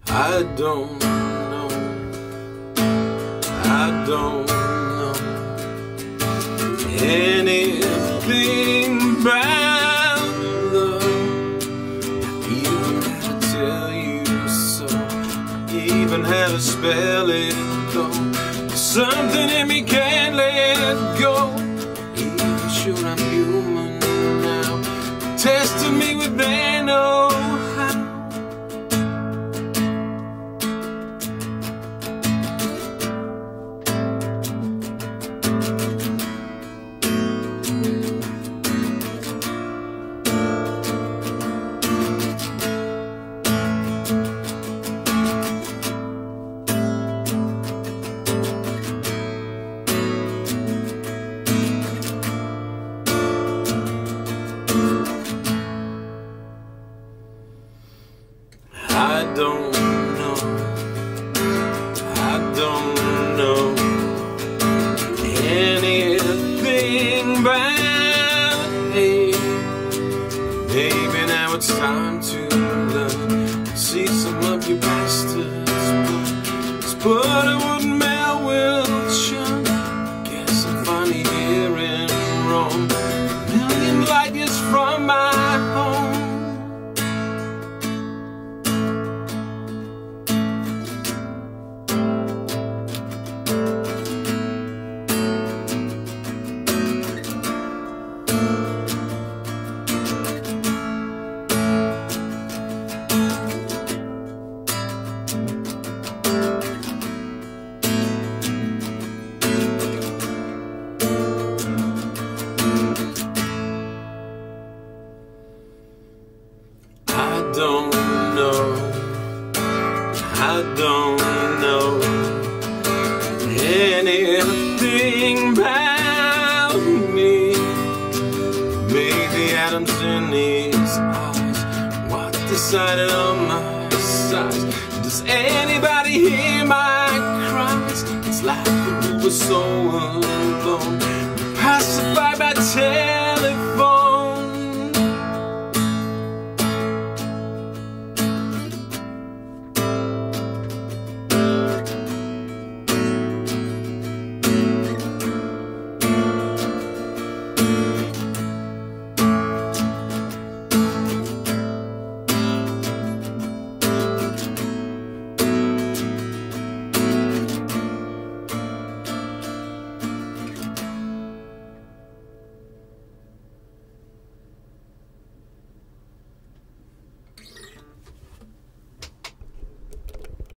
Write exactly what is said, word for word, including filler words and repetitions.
I don't know, I don't know anything about love. I even had to tell you so, I even had to spell it though. There's something in me can't let go. Even sure I'm human now, testing me with their know-how. I don't know, I don't know anything about me. Maybe now it's time to learn, see some of you bastards burn. But I wouldn't melt will churn. Guess I'm finally hearing wrong, a million light years from my home. I don't know, I don't know anything about me. Maybe atoms in these eyes, what decided on my size? Does anybody hear my cries? It's like we were so alone, passing by by ten.